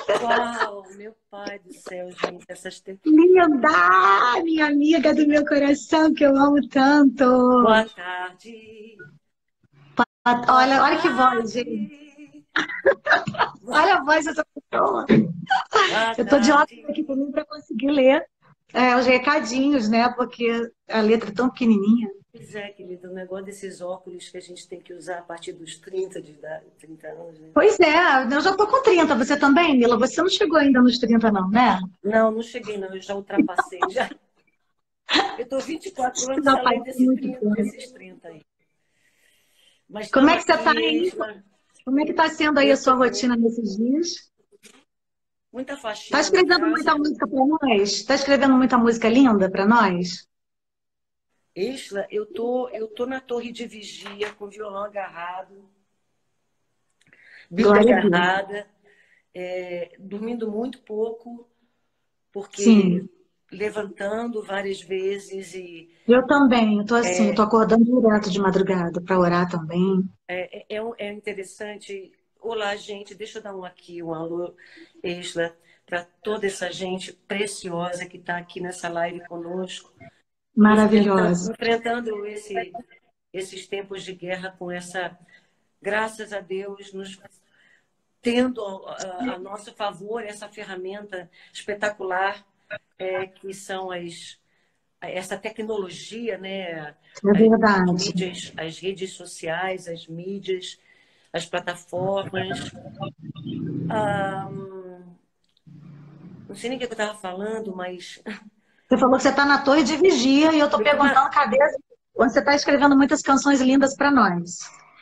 Uau, meu pai do céu, gente, essas Linda! Minha amiga do meu coração, que eu amo tanto. Boa tarde, boa Olha, olha que voz, gente. tarde, Olha a voz dessa pessoa. boa Eu tô de óculos tarde. aqui também para conseguir ler os recadinhos, né? Porque a letra é tão pequenininha. Pois é, querido, o negócio desses óculos que a gente tem que usar a partir dos 30 de idade, 30 anos, né? Pois é, eu já tô com 30. Você também, Mila? Você não chegou ainda nos 30, não, né? Não, não cheguei não, eu já ultrapassei, já. Eu tô 24 anos Já faz além muito tempo. desses 30 aí. Mas Como estamos é que você tá aqui, aí? Como é que tá sendo aí a eu sua tô bem. rotina nesses dias? Muita Tá faxina na escrevendo casa. muita música para nós? Tá escrevendo muita música linda para nós? Isla, eu tô na torre de vigia com o violão agarrado, Bíblia Glória a Deus. agarrada, dormindo muito pouco, porque Sim, levantando várias vezes e eu também. Eu tô assim, eu tô acordando direto de madrugada para orar também. é interessante. Olá, gente, deixa eu dar um alô, Isla, para toda essa gente preciosa que está aqui nessa live conosco, Maravilhosa. enfrentando esses tempos de guerra com essa, graças a Deus, nos tendo a nosso favor essa ferramenta espetacular que são essa tecnologia, né? É verdade. As redes sociais, as mídias, as plataformas. Ah, não sei nem o que eu estava falando, mas Você falou que você está na torre de vigia e eu tô eu tô, na, perguntando cadê onde você está escrevendo muitas canções lindas para nós.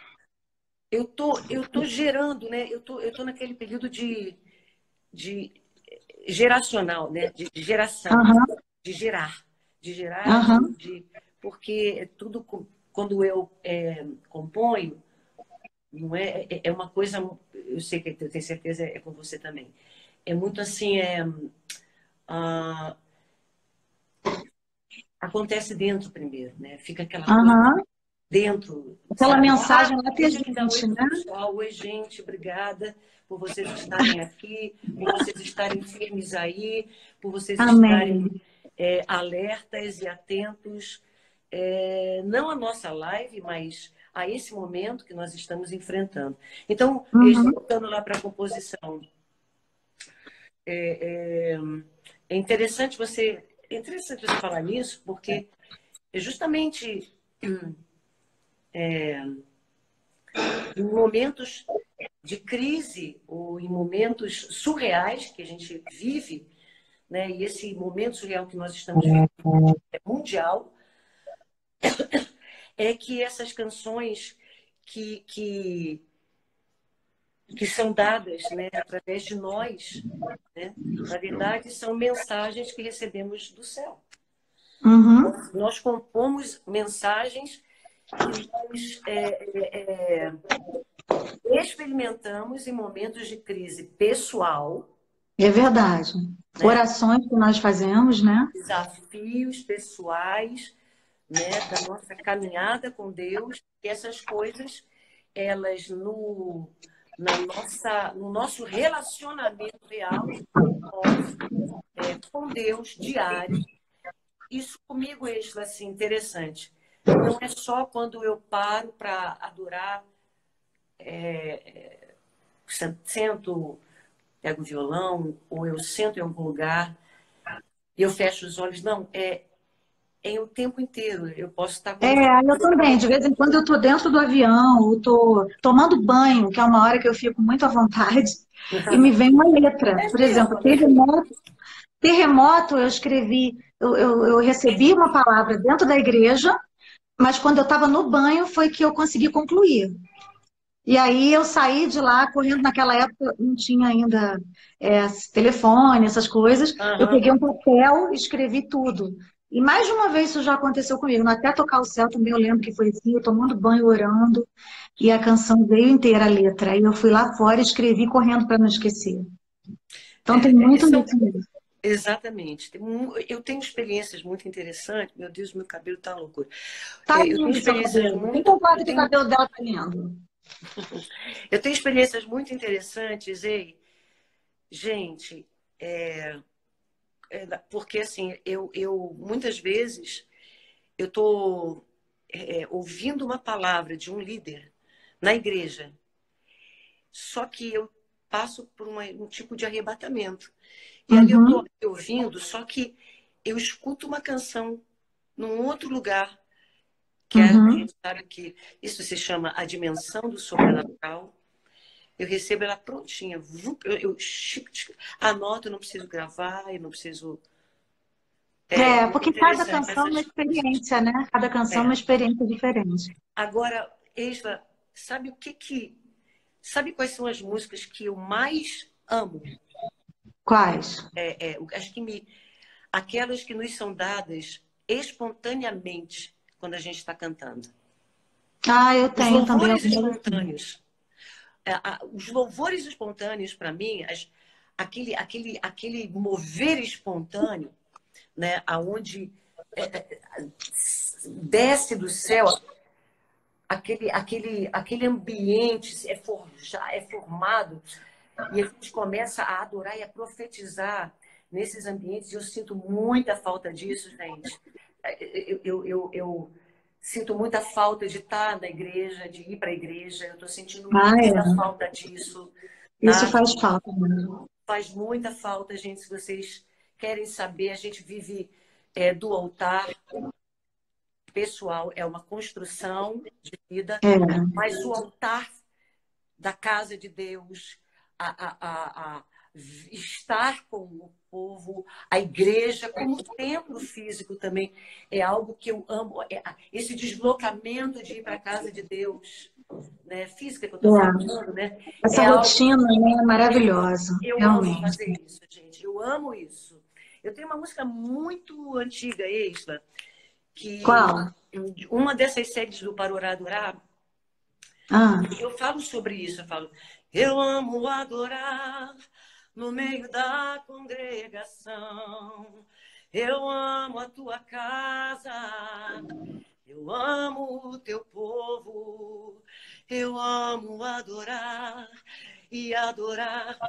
eu tô gerando, né? Eu tô naquele período de geracional, né? De geração, Aham, de gerar, de gerar, aham. porque quando eu componho, não é uma coisa, eu sei que eu tenho certeza é com você também. É muito assim, ah, acontece dentro primeiro, né? Fica aquela coisa Aham. dentro, Aquela sabe? Ah, mensagem lá deixa eu aqui dar oi presente, pro né? pessoal. Oi, gente, obrigada por vocês estarem aqui, por vocês estarem firmes aí, por vocês estarem Amém. alertas e atentos, não à nossa live, mas a esse momento que nós estamos enfrentando. Então, Uhum. voltando lá para a composição, é, é, é interessante você falar nisso, porque é justamente em momentos de crise ou em momentos surreais que a gente vive, né? E esse momento surreal que nós estamos vivendo é mundial, é que essas canções que, que, que são dadas, né, através de nós, né, na verdade, são mensagens que recebemos do céu. Uhum. Nós compomos mensagens que nós experimentamos em momentos de crise pessoal, É verdade. né? Orações que nós fazemos, né? Desafios pessoais, né? Da nossa caminhada com Deus, e essas coisas, elas no nosso relacionamento real nós, com Deus diário. Isso comigo é isso, assim, interessante. Não é só quando eu paro para adorar, sento, pego o violão, ou eu sento em algum lugar e eu fecho os olhos. Não, é o tempo inteiro. Eu posso estar É, quando eu também. De vez em quando eu tô dentro do avião, eu tô tomando banho, que é uma hora que eu fico muito à vontade, e me vem uma letra. é Por exemplo, mesmo, né? terremoto, eu escrevi, eu recebi uma palavra dentro da igreja, mas quando eu estava no banho foi que eu consegui concluir. E aí eu saí de lá correndo, naquela época não tinha ainda telefone, essas coisas. Eu Aham. peguei um papel e escrevi tudo. E mais de uma vez isso já aconteceu comigo. Até tocar o céu também eu lembro que foi assim, eu tomando banho, orando, e a canção veio inteira a letra. Aí eu fui lá fora e escrevi correndo para não esquecer. Então tem muito São, isso mesmo. exatamente. Eu tenho experiências muito interessantes. Meu Deus, meu cabelo tá uma loucura. Tá Eu tenho lindo seu experiências cabelo. Quem muito, concorda que o cabelo dela tá lindo? eu tenho experiências muito interessantes, ei, Gente, porque assim, eu muitas vezes eu estou ouvindo uma palavra de um líder na igreja, só que eu passo por um tipo de arrebatamento. E ali eu estou Uhum, ouvindo, só que eu escuto uma canção num outro lugar, que a uhum. gente sabe que isso se chama a dimensão do sobrenatural. Eu recebo ela prontinha. Anoto, eu não preciso gravar, eu não preciso. É muito Porque cada interessante canção é uma essas coisas. experiência, né? Cada canção é uma É. experiência diferente. Agora, Isla, sabe o que que. Sabe quais são as músicas que eu mais amo? Quais? Acho que aquelas que nos são dadas espontaneamente quando a gente está cantando. Ah, eu Os tenho também louvores algumas assim. espontâneos. Os louvores espontâneos, para mim, aquele mover espontâneo, né, aonde desce do céu aquele ambiente é formado e a gente começa a adorar e a profetizar nesses ambientes. E eu sinto muita falta disso, gente. Eu sinto muita falta de estar na igreja, de ir para a igreja. Eu estou sentindo Ah, muita é. falta disso, Isso tá? faz falta mesmo. Faz muita falta, gente. Se vocês querem saber, a gente vive do altar pessoal, é uma construção de vida, É, mas o altar da casa de Deus, a estar com o povo, a igreja, como templo físico também, é algo que eu amo. Esse deslocamento de ir para a casa de Deus, né? Física que eu estou é. falando, né? Essa É algo rotina, né, é que maravilhosa, eu amo realmente. fazer isso, gente. Eu amo isso. Eu tenho uma música muito antiga, Exla, que Qual? uma dessas séries do Para Orar Adorar, Ah, eu falo sobre isso, eu falo, eu amo adorar no meio da congregação, eu amo a tua casa, eu amo o teu povo, eu amo adorar e adorar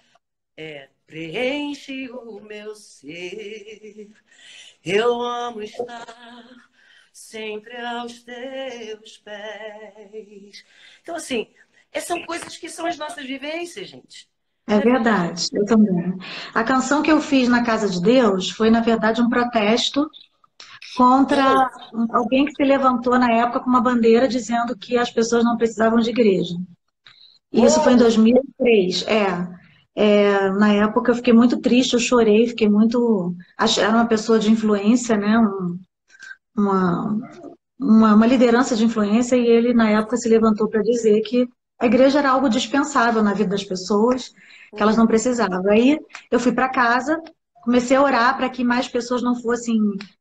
preenche o meu ser. Eu amo estar sempre aos teus pés. Então, assim, são coisas que são as nossas vivências, gente. é Não é verdade? verdade, eu também. A canção que eu fiz na Casa de Deus foi, na verdade, um protesto contra alguém que se levantou na época com uma bandeira dizendo que as pessoas não precisavam de igreja. E isso foi em Uou! 2003. Na época eu fiquei muito triste, eu chorei, fiquei muito. Era uma pessoa de influência, né? Uma, uma liderança de influência, e ele, na época, se levantou para dizer que a igreja era algo dispensável na vida das pessoas, que elas não Uhum. precisavam. Aí eu fui para casa, comecei a orar para que mais pessoas não fossem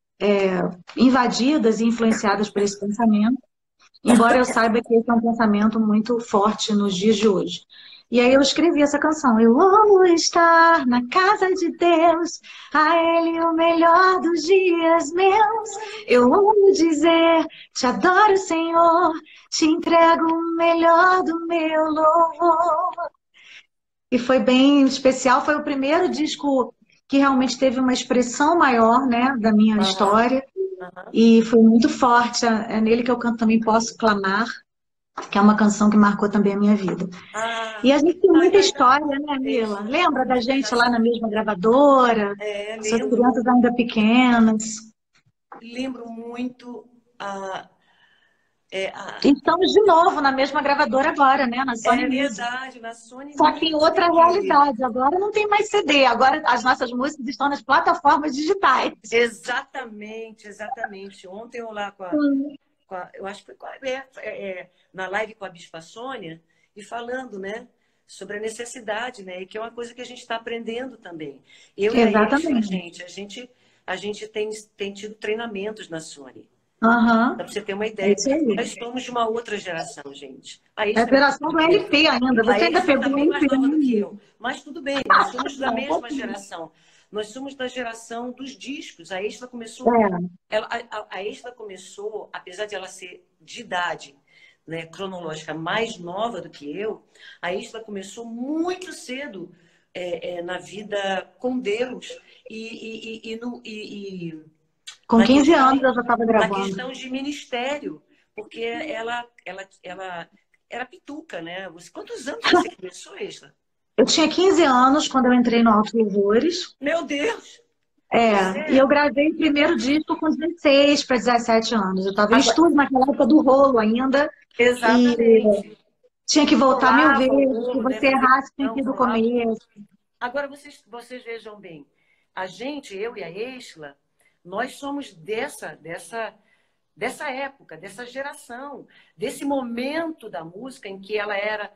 invadidas e influenciadas por esse pensamento, embora eu saiba que esse é um pensamento muito forte nos dias de hoje. E aí eu escrevi essa canção. Eu amo estar na casa de Deus, a Ele o melhor dos dias meus. Eu amo dizer, te adoro, Senhor, te entrego o melhor do meu louvor. E foi bem especial, foi o primeiro disco que realmente teve uma expressão maior, né, da minha Aham, história. aham. E foi muito forte. É nele que eu canto também Posso Clamar, que é uma canção que marcou também a minha vida. E Ah, a gente tem ai, muita ai, ai. história, né, Mila? Deixa, Lembra da vamos gente pegar lá na mesma gravadora, suas lembro, crianças ainda pequenas? lembro muito E estamos de novo na mesma gravadora agora, né, na Sony é Music. verdade, na Sony Só que em outra Music. realidade. Agora não tem mais CD, agora as nossas músicas estão nas plataformas digitais. Exatamente, exatamente. Ontem eu lá eu acho que foi na live com a Bispa Sônia, e falando, né, sobre a necessidade, né, e que é uma coisa que a gente está aprendendo também. Eu e a Isla, Exatamente. a gente tem tido treinamentos na Sony. Aham, Para você ter uma é ideia, isso aí. nós somos de uma outra geração, gente. A É a Isla é mais geração nova do do que eu. LP ainda. A Você ainda Isla pegou está o bem mais LP, nova do que né? eu. Mas tudo bem, nós somos da Não, um mesma pouquinho. geração. Nós somos da geração dos discos. A Isla começou, É, a Isla começou, apesar de ela ser de idade, né, cronológica mais nova do que eu, a Isla começou muito cedo na vida com Deus Com na 15 questão, anos eu já estava na gravando. questão de ministério, porque ela era pituca, né? Quantos anos você começou, Isla? Eu tinha 15 anos quando eu entrei no Alto Louvores. Meu Deus! E eu Você... gravei o primeiro disco com 16 para 17 anos. Eu estava em Agora, estúdio naquela época do rolo ainda. E exatamente. tinha que voltar mil Rolava o vezes. Se rolo, né? você Fazer errasse, tinha questão, que ir do rolava. começo. Agora, vocês vejam bem, a gente, eu e a Isla, nós somos dessa época, dessa geração, desse momento da música em que ela era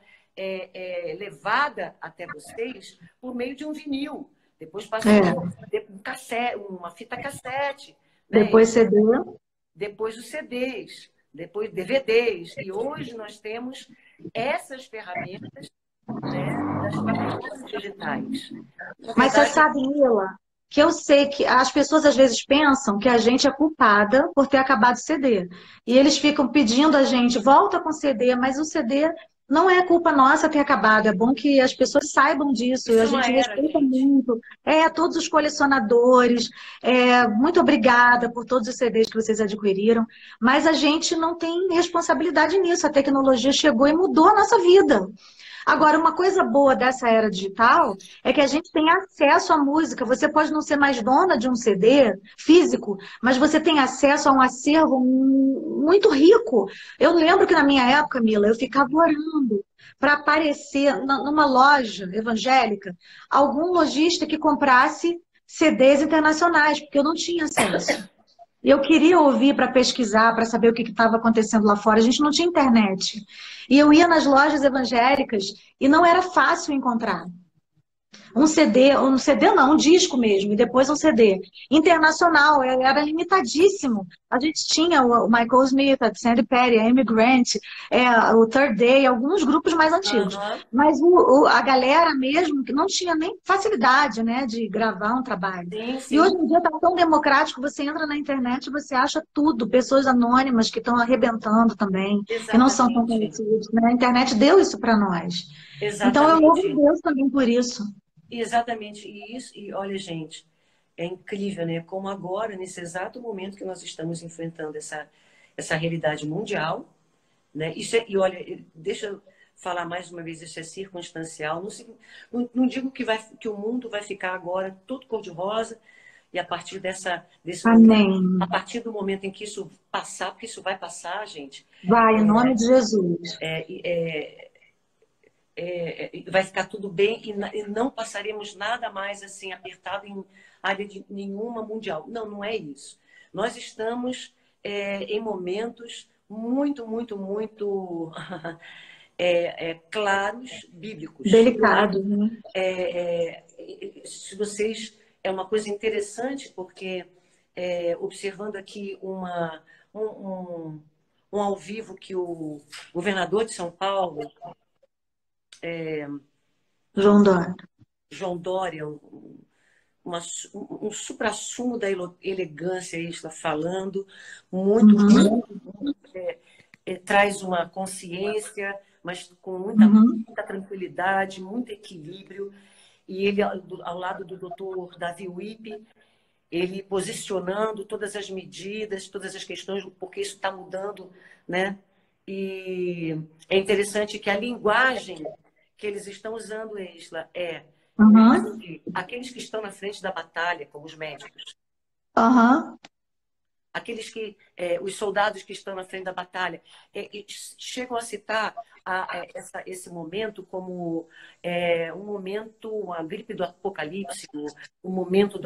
levada até vocês por meio de um vinil. Depois É. passou um cassete, uma fita cassete, né? Depois CD. Depois os CDs, depois DVDs. E hoje nós temos essas ferramentas, né, das plataformas digitais. Na Mas você verdade, sabe, Mila, que eu sei que as pessoas às vezes pensam que a gente é culpada por ter acabado o CD. E eles ficam pedindo a gente, volta com o CD, mas o CD não é culpa nossa ter acabado. É bom que as pessoas saibam disso. E a isso é uma gente era, respeita gente. muito. Todos os colecionadores, muito obrigada por todos os CDs que vocês adquiriram. Mas a gente não tem responsabilidade nisso. A tecnologia chegou e mudou a nossa vida. Agora, uma coisa boa dessa era digital é que a gente tem acesso à música. Você pode não ser mais dona de um CD físico, mas você tem acesso a um acervo muito rico. Eu lembro que na minha época, Mila, eu ficava orando para aparecer numa loja evangélica algum lojista que comprasse CDs internacionais, porque eu não tinha acesso. Eu queria ouvir para pesquisar, para saber o que estava acontecendo lá fora. A gente não tinha internet. E eu ia nas lojas evangélicas e não era fácil encontrar. Um CD não, um disco mesmo, e depois um CD. Internacional, era limitadíssimo. A gente tinha o Michael Smith, a Sandy Perry, a Amy Grant, o Third Day, alguns grupos mais antigos. Aham. Mas a galera mesmo, que não tinha nem facilidade, né, de gravar um trabalho. Sim, E hoje sim, em dia está tão democrático, você entra na internet e você acha tudo, pessoas anônimas que estão arrebentando também, que não são tão exatamente. conhecidos, né? A internet deu isso para nós. Então eu louvo a Exatamente. Deus também por isso. Exatamente. E olha, gente, é incrível, né? Como agora, nesse exato momento que nós estamos enfrentando essa realidade mundial, né? E olha, deixa eu falar mais uma vez, isso é circunstancial. Não digo que o mundo vai ficar agora todo cor-de-rosa e a partir desse momento, a Amém. partir do momento em que isso passar, porque isso vai passar, gente, Vai, em nome de Jesus. vai ficar tudo bem e não passaremos nada mais assim apertado em área de nenhuma mundial. Não, não é isso. Nós estamos em momentos muito, muito, muito claros, bíblicos. Né? Delicado, né? Se vocês é uma coisa interessante porque observando aqui um ao vivo que o governador de São Paulo João Dória. João Dória, um suprassumo da elegância, aí está falando, muito, Uhum, traz uma consciência, mas com uhum, muita tranquilidade, muito equilíbrio. E ele, ao lado do doutor Davi Wipe, ele posicionando todas as medidas, todas as questões, porque isso está mudando, né? E é interessante que a linguagem que eles estão usando, Isla, uhum, aqueles que estão na frente da batalha, como os médicos, uhum. os soldados que estão na frente da batalha, chegam a citar esse momento como um momento, a gripe do apocalipse, o momento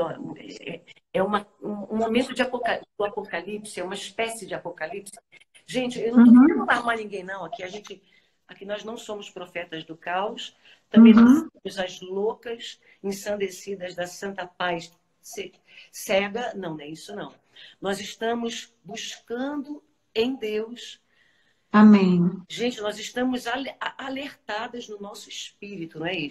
um momento do apocalipse, é uma espécie de apocalipse. Gente, eu não estou querendo Uhum, alarmar ninguém, não. Aqui nós não somos profetas do caos, também não uhum. somos as loucas, ensandecidas da santa paz cega. Não, não é isso, não. Nós estamos buscando em Deus. Amém. Gente, nós estamos alertadas no nosso espírito, não é isso?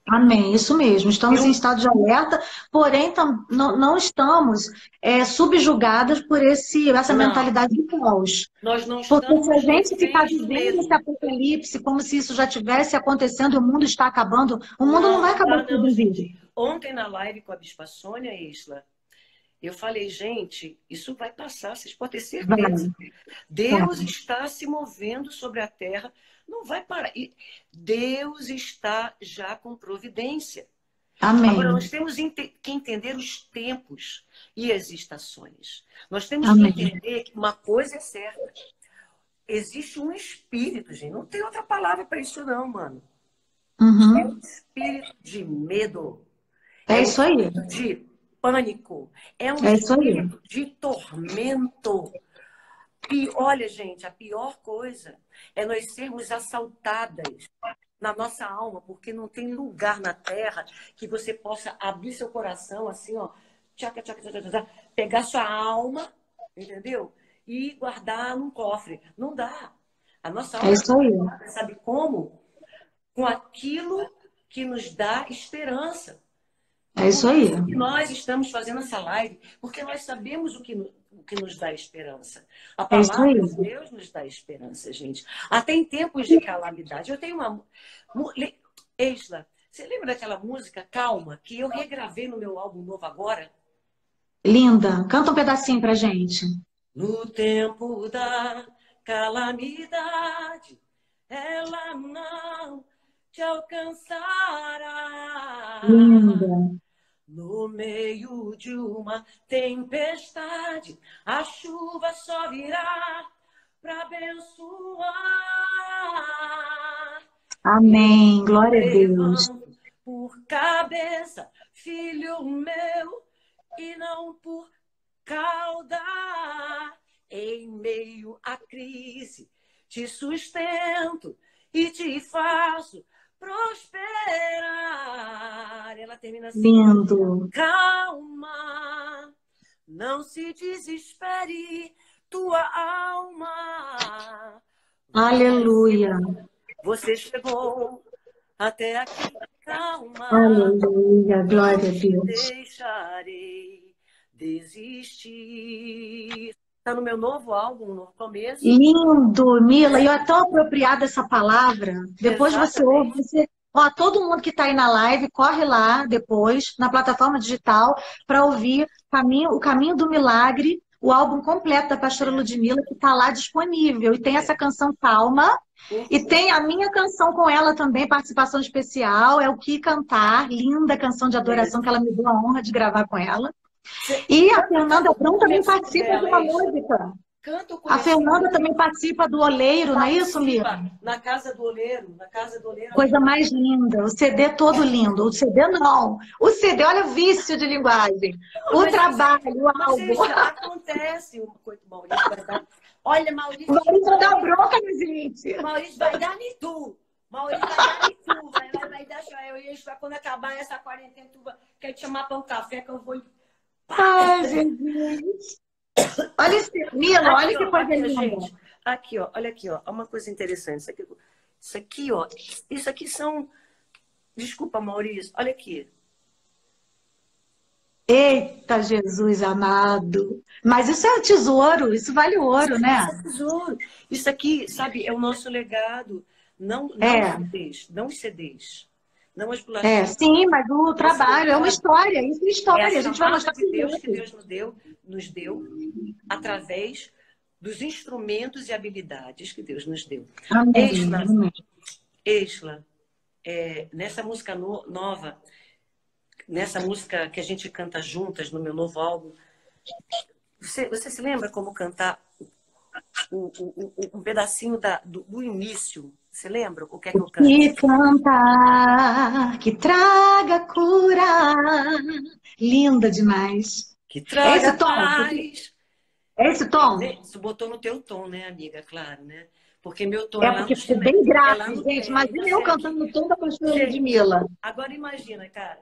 Amém, isso mesmo. Estamos em Eu, estado de alerta, porém não estamos subjugadas por essa não, mentalidade de caos. nós não Porque se a estamos gente ficar reféns do vivendo esse medo. apocalipse como se isso já tivesse acontecendo e o mundo está acabando, o mundo não Não, vai não acabar tá todo não, um gente. vídeo. Ontem na live com a Bispa Sônia Isla, eu falei, gente, isso vai passar, vocês podem ter certeza. Vai, Deus vai. está se movendo sobre a terra, não vai parar. E Deus está já com providência. Agora, nós Amém. temos que entender os tempos e as estações. Nós temos que Amém. entender que uma coisa é certa. Existe um espírito, gente. Não tem outra palavra para isso, não, mano. É um Uhum. espírito de medo. É É um isso aí. espírito de pânico. É um É isso aí. espírito de tormento. E olha, gente, a pior coisa é nós sermos assaltadas na nossa alma, porque não tem lugar na terra que você possa abrir seu coração assim, ó, tchaca, tchaca, tchaca, tchaca, pegar sua alma, entendeu? E guardar num cofre. Não dá. A nossa É alma é isso aí. guardada, sabe como? Com aquilo que nos dá esperança. É Por isso aí. isso que nós estamos fazendo essa live, porque nós sabemos o que nos dá esperança. A É isso aí. palavra de Deus nos dá esperança, gente. Até em tempos de calamidade. Eu tenho uma. Isla, você lembra daquela música Calma, que eu regravei no meu álbum novo agora? Linda. Canta um pedacinho pra gente. No tempo da calamidade, ela não te alcançará. Linda. No meio de uma tempestade, a chuva só virá para abençoar. Eu Amém. Glória a Deus. levanto por cabeça, filho meu, e não por cauda. Em meio à crise, te sustento e te faço prosperar. Ela termina assim, ó. Lindo. Calma, não se desespere, tua alma. Aleluia. Você chegou até aqui, calma. Aleluia. Não Glória a te Deus. deixarei desistir. Está no meu novo álbum, no começo. Lindo, Mila. E é tão apropriada essa palavra. Depois você ouve, Exatamente. ó, todo mundo que está aí na live, corre lá depois, na plataforma digital, para ouvir O Caminho do Milagre, o álbum completo da pastora É, Ludmilla, que está lá disponível. E tem é. essa canção Calma, e Uhum. tem a minha canção com ela também, participação especial, é o Que Cantar, linda canção de adoração que ela me deu a honra de gravar com ela. E a Canta Fernanda o Brum também comecinho participa de dela, uma Isla. música. Canta o A comecinho Fernanda dela. também participa do Oleiro, não é isso, Mira? Participa na Casa do Oleiro. Na Casa do Oleiro, ela Coisa também. mais linda. O CD todo lindo. O CD não. O CD, olha o vício de linguagem. Não, O trabalho, o mas álbum. Isla, acontece uma coisa. Maurício vai dar. Olha, O Maurício vai dar bronca na gente. Maurício vai dar em tu. Maurício vai dar em tu. Vai deixar eu e Isla, quando acabar essa quarentena, tu quer te chamar para um café que eu vou. Ai, Jesus. Olha esse, Mila, olha que coisa Aqui, ó, linda. gente. Aqui, ó, olha aqui, ó. Uma coisa interessante. Isso aqui, ó. Isso aqui são. Desculpa, Maurício. Olha aqui. Eita, Jesus amado. Mas isso é tesouro, isso vale ouro, Isso né? é tesouro. Isso aqui, sabe, é o nosso legado. Não os É, CDs, não os CDs. Não as bolachinhas. sim, mas o Nosso trabalho é uma legado história, isso é é a história. A gente vai chamada mostrar de para os Deus que outros. Deus nos deu através dos instrumentos e habilidades que Deus nos deu. Amém, Exla, amém. Exla, nessa música nova, nessa música que a gente canta juntas no meu novo álbum, você se lembra como cantar um pedacinho do início? Você lembra o que é que eu canto? Que cantar, que traga cura. Linda demais. Que É traga esse tom? paz. É esse tom? Você botou no teu tom, né, amiga? Claro, né? Porque meu tom é É lá porque no ficou chinelo. bem É lá grave, no. gente. Imagina eu Você cantando aqui. no tom da pastora Gente, Ludmilla. agora imagina, cara.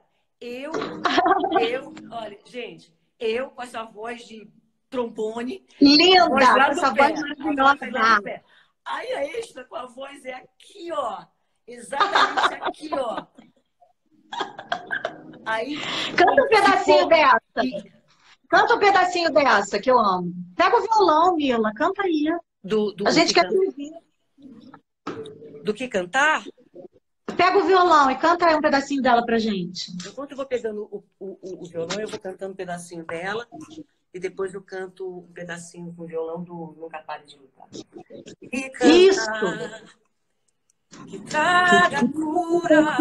Olha, gente, eu com essa voz de trombone, a voz Linda, lá com do essa voz pé. A voz lá do maravilhosa. pé. Aí a extra com a voz é aqui, ó. Exatamente aqui, ó. Aí, Canta um pedacinho dessa. e- Canta um pedacinho dessa, que eu amo. Pega o violão, Mila, canta aí. do, A do, gente que, quer can- te ouvir. do que cantar, Pega o violão e canta aí um pedacinho dela pra gente. enquanto eu vou pegando o violão, eu vou cantando um pedacinho dela, e depois eu canto um pedacinho com o violão do Nunca Pare de Lutar. E Isso! cantar, que traga cura,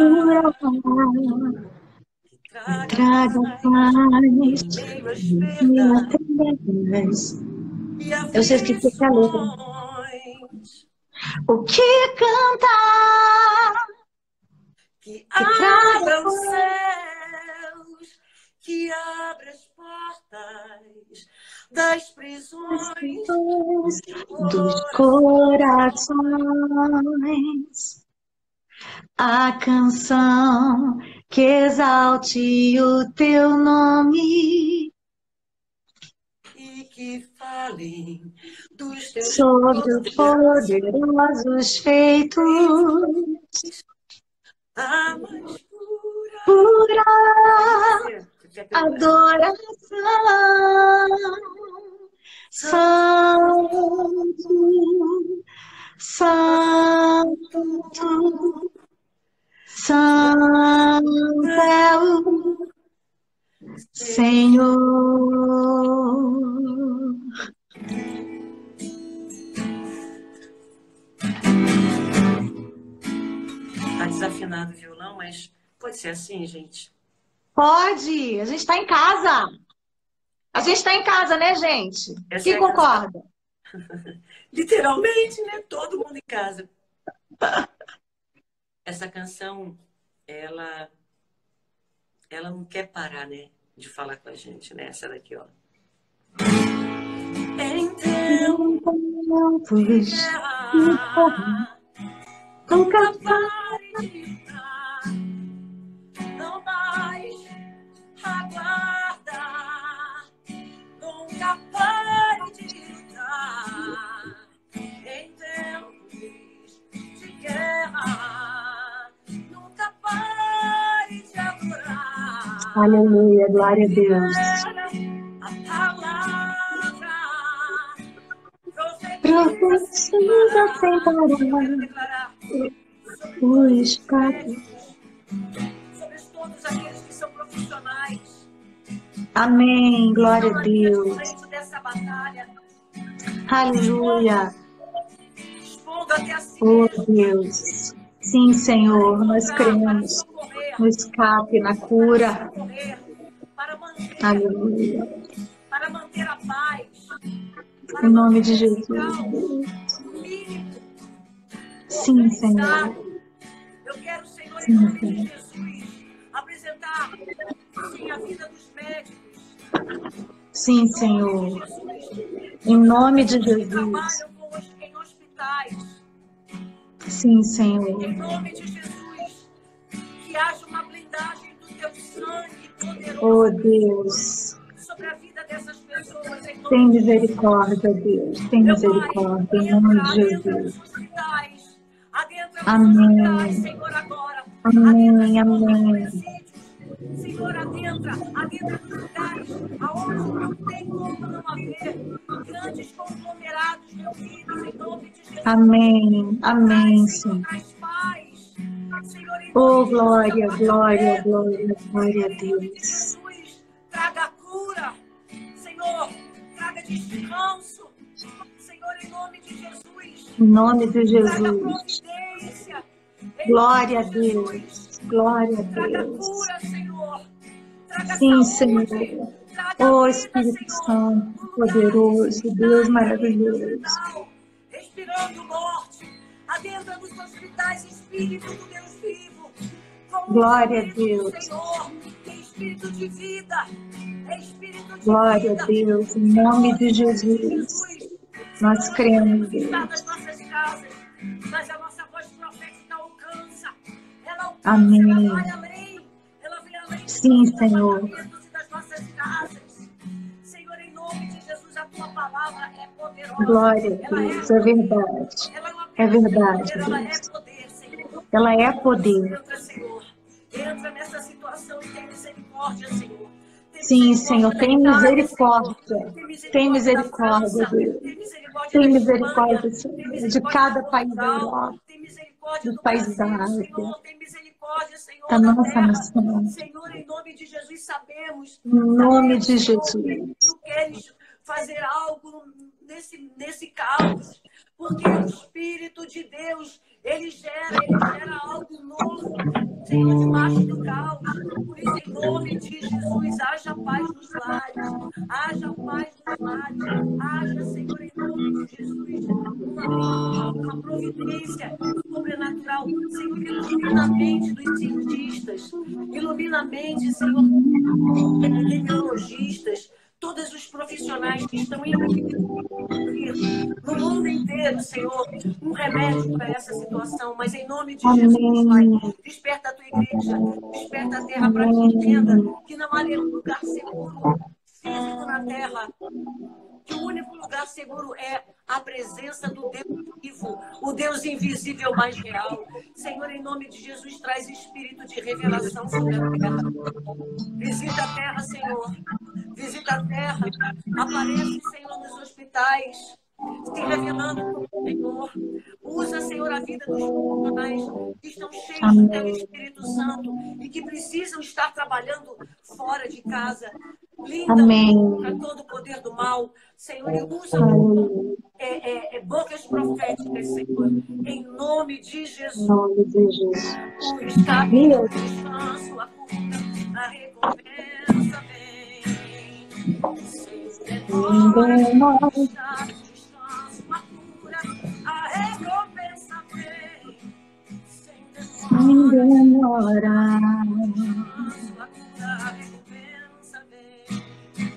que traga Traga paz paz, em meio às minha perdas trevas. e Eu sei que é a letra. aflições. O que cantar? Que Que traga abra os paz céus, que abra as portas das prisões dos corações. corações. A canção que exalte o teu nome E que falem dos teus sobre os poderosos poderosos feitos. a mais pura Pura adoração. adoração, Santo, Santo, Santo é o Senhor. Tá desafinado o violão, mas pode ser assim, gente. Pode, a gente está em casa. A gente está em casa, né, gente? Essa Quem é a canção. concorda? Literalmente, né? Todo mundo em casa. Essa canção, ela não quer parar, né? De falar com a gente, né? Essa daqui, ó. Em tempo de guerra, nunca pare de lutar, não mais aguardar, nunca pare de lutar. Em tempos de guerra, nunca pare de adorar. Aleluia, glória a Deus. A palavra Profetiza sem parar o escape. sobre todos aqueles que são profissionais. Amém, glória a Deus. Frente dessa batalha, Aleluia. expondo até a si Oh, mesmo, Deus. Sim, Senhor, nós cremos no escape, na cura. para manter Aleluia. a paz, Em nome de Jesus. mínimo. Sim, Senhor. Eu quero, Senhor, em Sim, nome de Senhor. Jesus, apresentar, sim, a vida dos médicos. Sim, Senhor. Em nome de Que Jesus. trabalham em hospitais. Sim, Senhor. Em nome de Jesus, que haja uma blindagem do teu sangue poderoso Oh, Deus. sobre a vida dessas pessoas. Em Tem nome de misericórdia, Deus. Tem Meu Pai, misericórdia. Em nome de adentra Jesus. nos hospitais. Adentra nos Amém. hospitais, Senhor, agora. Amém, Adentra, Senhor, nos amém. presídios. Senhor, adentra nos lugares aonde não tem como não haver grandes conglomerados reunidos em nome de Jesus. Amém. Amém, Traz, Senhor, sim. traz paz. Senhor, em Oh, nome de glória, Jesus, glória, glória, glória a Senhor, em nome de Deus. Jesus, traga cura. Senhor, traga descanso. Senhor, em nome de Jesus, Em nome de traga Jesus. providência. Em Glória a nome de Jesus, Deus. Glória a traga Deus. cura, Senhor. Traga Sim, saúde. Senhor. Traga Oh, vida, Espírito Senhor. Santo, Lugares poderoso, Deus hospitais, maravilhoso. hospital, respirando morte. Adentra nos hospitais, Espírito do Deus vivo. Como Glória a Espírito do Deus. Senhor, é Espírito de vida. É Espírito de Glória a vida. Deus. Em nome de Jesus. Nós Senhor, cremos, está Deus. nas nossas casas, mas a nossa voz profética alcança. Ela alcança, Amém. ela vai além. Ela vem além de Sim, todos os Senhor. apartamentos e das nossas casas. Senhor, em nome de Jesus, a tua palavra é poderosa. Glória a Ela Deus. É verdade. ela não É apenas tem verdade, poder, ela é Deus. poder, Senhor. Ela é poder. Entra, Senhor. Entra nessa situação e tem misericórdia, Senhor. Sim, Senhor, tem misericórdia. Tem misericórdia, Deus. Tem misericórdia Tem da misericórdia, Espanha, tem Senhor, de misericórdia de cada país da Portugal, Europa, tem misericórdia dos do países da Brasil, Ásia, Senhor, tem misericórdia, da Senhor, da nossa terra. nação. Senhor, em nome de Jesus, sabemos, Em nome de Senhor, que Jesus. Tu queres fazer algo nesse caos, porque o Espírito de Deus, ele gera algo novo, Senhor, debaixo do caos. Por isso, em nome de Jesus, haja paz nos lares, haja paz nos lares, haja, Senhor, em nome de Jesus, uma providência sobrenatural. Senhor, ilumina a mente dos cientistas, ilumina a mente, Senhor, epidemiologistas, todos os profissionais que estão em no mundo inteiro, Senhor, um remédio para essa situação, mas em nome de Jesus, Pai, Amém. desperta a tua igreja, desperta a terra para que entenda Amém. que não há nenhum lugar seguro físico na terra, que o único lugar seguro é a presença do Deus vivo, o Deus invisível mais real. Senhor, em nome de Jesus, traz espírito de revelação sobre a terra. Visita a terra, Senhor. Visita a terra. Aparece, Senhor, nos hospitais, se revelando como Senhor. Usa, Senhor, a vida dos profissionais que estão cheios do Teu Amém. Espírito Santo e que precisam estar trabalhando fora de casa. Blinda contra Amém. todo o poder do mal, Senhor, e usa Aleluia. bocas proféticas, Senhor, em nome de Em Jesus. nome de Jesus. Os caminhos do descanso, a cura, a recompensa vem. Sem Sem demora, demora, está no descanso, a cura, a recompensa vem. Sem sem demora, demora. descanso, a cura, a recompensa vem.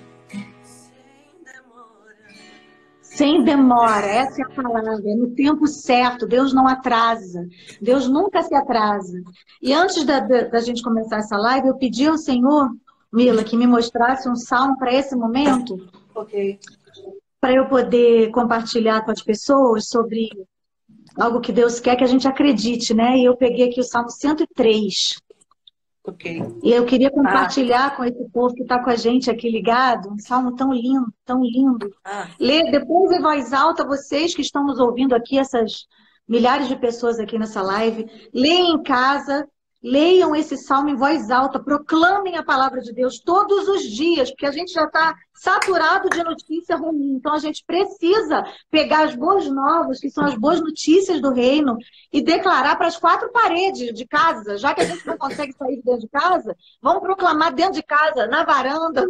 Sem demora. Sem demora, essa é a palavra, é no tempo certo, Deus não atrasa, Deus nunca se atrasa. E antes da gente começar essa live, eu pedi ao Senhor, Mila, que me mostrasse um salmo para esse momento, Ok. para eu poder compartilhar com as pessoas sobre algo que Deus quer que a gente acredite, né? E eu peguei aqui o Salmo 103. Ok. E eu queria compartilhar com esse povo que está com a gente aqui ligado, um salmo tão lindo, tão lindo. Lê depois em voz alta, vocês que estão nos ouvindo aqui, essas milhares de pessoas aqui nessa live, leiam em casa, leiam esse salmo em voz alta, proclamem a palavra de Deus todos os dias, porque a gente já está saturado de notícia ruim. Então a gente precisa pegar as boas novas, que são as boas notícias do reino, e declarar para as quatro paredes de casa, já que a gente não consegue sair de dentro de casa, vamos proclamar dentro de casa, na varanda,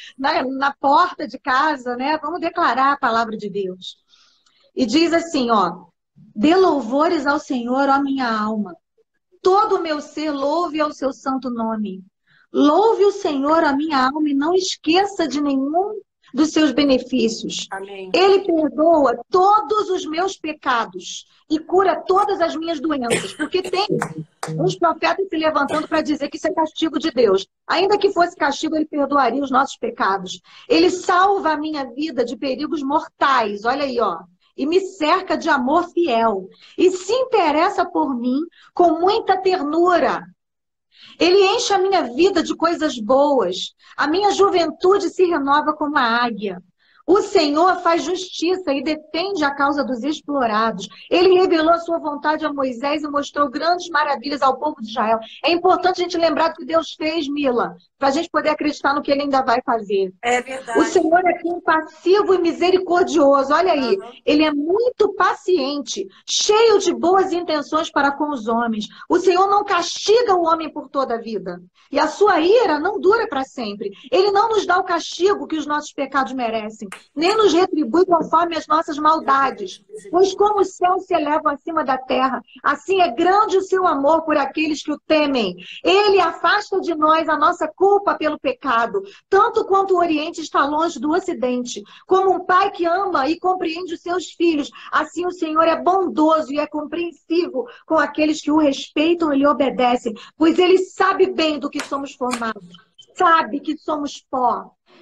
na porta de casa, né? Vamos declarar a palavra de Deus. E diz assim, ó: dê louvores ao Senhor, ó minha alma. Todo o meu ser louve ao seu santo nome. Louve o Senhor, a minha alma, e não esqueça de nenhum dos seus benefícios. Amém. Ele perdoa todos os meus pecados e cura todas as minhas doenças. Porque tem uns profetas se levantando para dizer que isso é castigo de Deus. Ainda que fosse castigo, ele perdoaria os nossos pecados. Ele salva a minha vida de perigos mortais. Olha aí, ó. E me cerca de amor fiel. E se interessa por mim com muita ternura. Ele enche a minha vida de coisas boas. A minha juventude se renova como a águia. O Senhor faz justiça e defende a causa dos explorados. Ele revelou a sua vontade a Moisés e mostrou grandes maravilhas ao povo de Israel. É importante a gente lembrar do que Deus fez, Mila, para a gente poder acreditar no que Ele ainda vai fazer. É verdade. O Senhor é compassivo e misericordioso. Olha aí, Ele é muito paciente, cheio de boas intenções para com os homens. O Senhor não castiga o homem por toda a vida. E a sua ira não dura para sempre. Ele não nos dá o castigo que os nossos pecados merecem, nem nos retribui conforme as nossas maldades. Pois como os céus se elevam acima da terra, assim é grande o seu amor por aqueles que o temem. Ele afasta de nós a nossa culpa pelo pecado, tanto quanto o Oriente está longe do Ocidente. Como um pai que ama e compreende os seus filhos, assim o Senhor é bondoso e é compreensivo com aqueles que o respeitam e lhe obedecem, pois ele sabe bem do que somos formados, sabe que somos pó.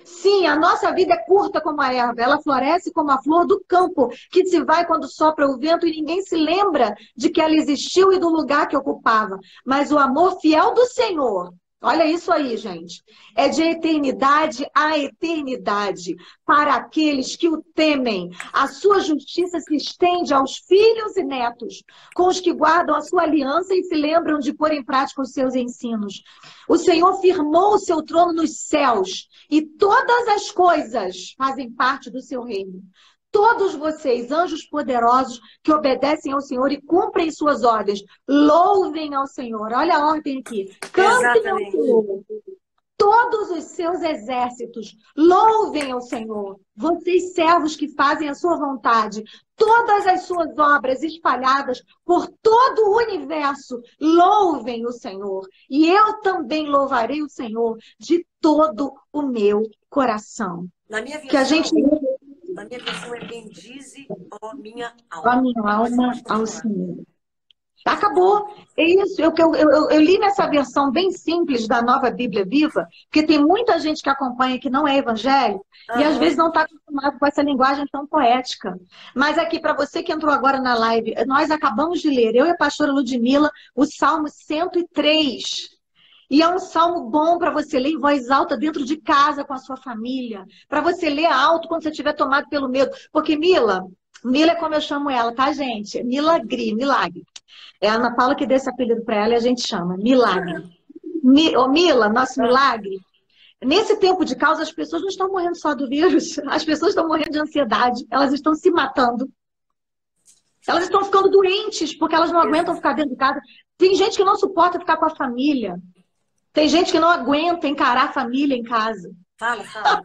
Sim, a nossa vida é curta como a erva, ela floresce como a flor do campo, que se vai quando sopra o vento e ninguém se lembra de que ela existiu e do lugar que ocupava. Mas o amor fiel do Senhor, olha isso aí, gente, é de eternidade a eternidade para aqueles que o temem. A sua justiça se estende aos filhos e netos, com os que guardam a sua aliança e se lembram de pôr em prática os seus ensinos. O Senhor firmou o seu trono nos céus e todas as coisas fazem parte do seu reino. Todos vocês, anjos poderosos que obedecem ao Senhor e cumprem suas ordens, louvem ao Senhor. Olha a ordem aqui. Cantem ao Exatamente. Senhor. Todos os seus exércitos, louvem ao Senhor. Vocês, servos que fazem a sua vontade, todas as suas obras espalhadas por todo o universo, louvem o Senhor. E eu também louvarei o Senhor de todo o meu coração. Na minha Que a gente versão é bendize, ó minha a alma. minha Você alma pode ao continuar. Senhor. Acabou. É isso. Eu li nessa versão bem simples da Nova Bíblia Viva, porque tem muita gente que acompanha que não é evangélico e às vezes não está acostumado com essa linguagem tão poética. Mas aqui, para você que entrou agora na live, nós acabamos de ler, eu e a pastora Ludmila, o Salmo 103. E é um salmo bom para você ler em voz alta dentro de casa com a sua família. Para você ler alto quando você estiver tomado pelo medo. Porque Mila é como eu chamo ela, tá, gente? Milagre. É a Ana Paula que deu esse apelido para ela e a gente chama Milagre. Ô, Mila, nosso milagre. Nesse tempo de causa, as pessoas não estão morrendo só do vírus, as pessoas estão morrendo de ansiedade, elas estão se matando. Elas estão ficando doentes porque elas não aguentam ficar dentro de casa. Tem gente que não suporta ficar com a família. Tem gente que não aguenta encarar a família em casa. Fala.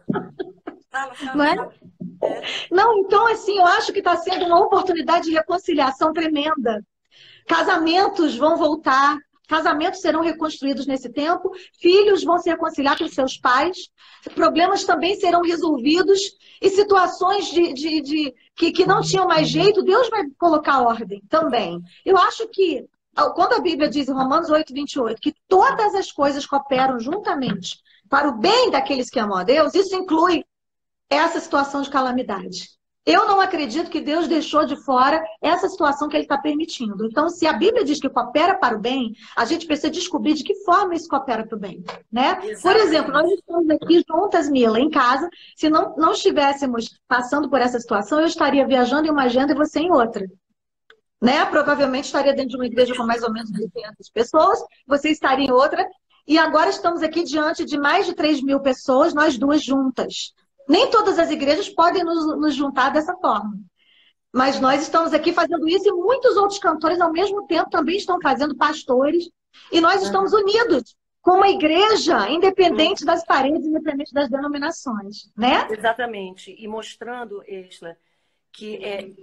Não é? Não, então, assim, eu acho que está sendo uma oportunidade de reconciliação tremenda. Casamentos vão voltar, casamentos serão reconstruídos nesse tempo, filhos vão se reconciliar com seus pais, problemas também serão resolvidos e situações que não tinham mais jeito, Deus vai colocar ordem também. Eu acho que, quando a Bíblia diz em Romanos 8:28, que todas as coisas cooperam juntamente para o bem daqueles que amam a Deus, isso inclui essa situação de calamidade. Eu não acredito que Deus deixou de fora essa situação que Ele está permitindo. Então, se a Bíblia diz que coopera para o bem, a gente precisa descobrir de que forma isso coopera para o bem, né? Por exemplo, nós estamos aqui juntas, Mila, em casa. Se não estivéssemos passando por essa situação, eu estaria viajando em uma agenda e você em outra. Né? Provavelmente estaria dentro de uma igreja com mais ou menos 1.500 pessoas, você estaria em outra. E agora estamos aqui diante de mais de 3.000 pessoas, nós duas juntas. Nem todas as igrejas podem nos juntar dessa forma. Mas nós estamos aqui fazendo isso e muitos outros cantores ao mesmo tempo também estão fazendo, pastores. E nós estamos unidos com uma igreja independente das paredes, independente das denominações, né? Exatamente. E mostrando, Isla, que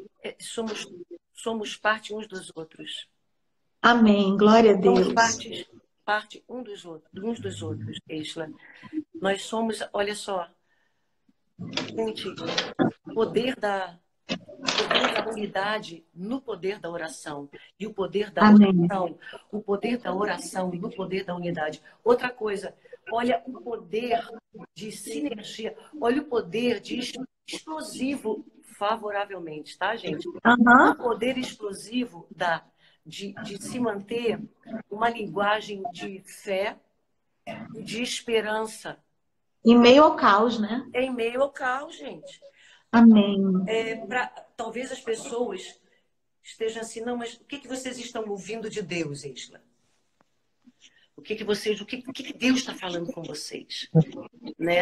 somos parte uns dos outros. Amém. Glória a Deus. Somos parte uns dos outros, Isla. Nós somos, olha só, gente, o poder da unidade no poder da oração. E o poder da oração, o poder da oração e no poder da unidade. Outra coisa, olha o poder de sinergia, olha o poder de explosivo favoravelmente, tá, gente? O poder explosivo de se manter uma linguagem de fé e de esperança. Em meio ao caos, né? Em meio ao caos, gente. Amém. Talvez as pessoas estejam assim, não, mas o que vocês estão ouvindo de Deus, Isla? O que Deus está falando com vocês? Né?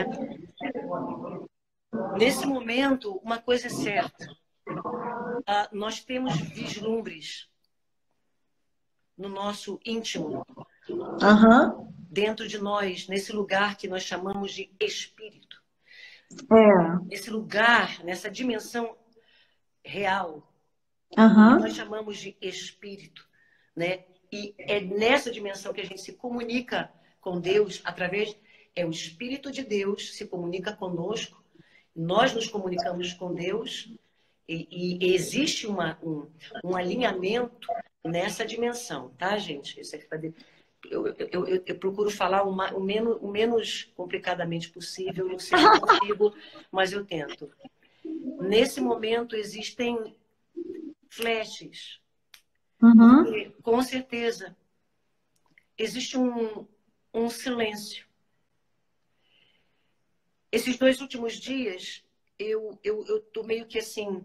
Nesse momento, uma coisa é certa. Nós temos vislumbres no nosso íntimo. Dentro de nós, nesse lugar que nós chamamos de espírito. Nesse lugar, nessa dimensão real, que nós chamamos de espírito, né? E é nessa dimensão que a gente se comunica com Deus através, o Espírito de Deus se comunica conosco, nós nos comunicamos com Deus e existe um alinhamento nessa dimensão, tá, gente? Isso aqui eu procuro falar o menos complicadamente possível, não sei se eu consigo, mas eu tento. Nesse momento existem flashes, porque, com certeza, existe um silêncio. Esses 2 últimos dias, eu tô meio que assim,